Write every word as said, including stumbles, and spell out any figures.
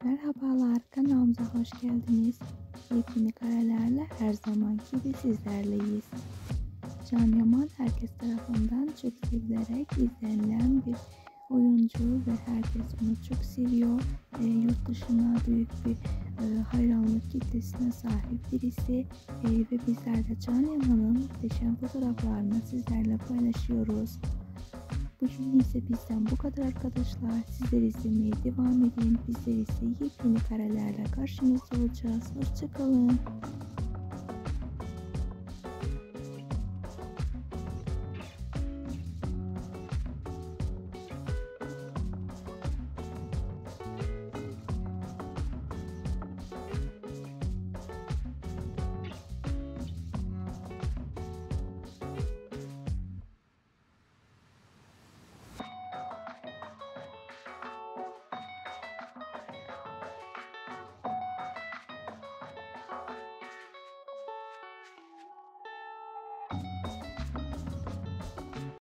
Merhabalar, kanalımıza hoş geldiniz. Yepyeni karelerle her zamanki gibi sizlerleyiz. Can Yaman herkes tarafından çok sevilerek izlenilen bir oyuncu ve herkes onu çok seviyor. E, yurt dışına büyük bir e, hayranlık kitlesine sahip birisi e, ve bizler de Can Yaman'ın muhteşem fotoğraflarını sizlerle paylaşıyoruz. Bugün ise bizden bu kadar arkadaşlar. Sizler izlemeye devam edin. Bizler ise yepyeni karelerle karşınızda olacağız. Hoşçakalın.